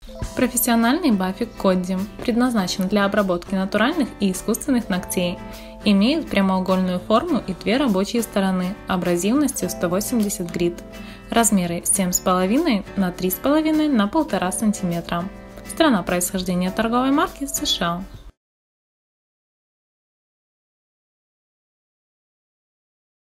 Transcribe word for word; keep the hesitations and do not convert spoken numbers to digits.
Профессиональный бафик Кодди предназначен для обработки натуральных и искусственных ногтей. Имеет прямоугольную форму и две рабочие стороны абразивностью сто восемьдесят грит. Размеры семь с половиной на три с половиной на полтора сантиметра. Страна происхождения торговой марки США.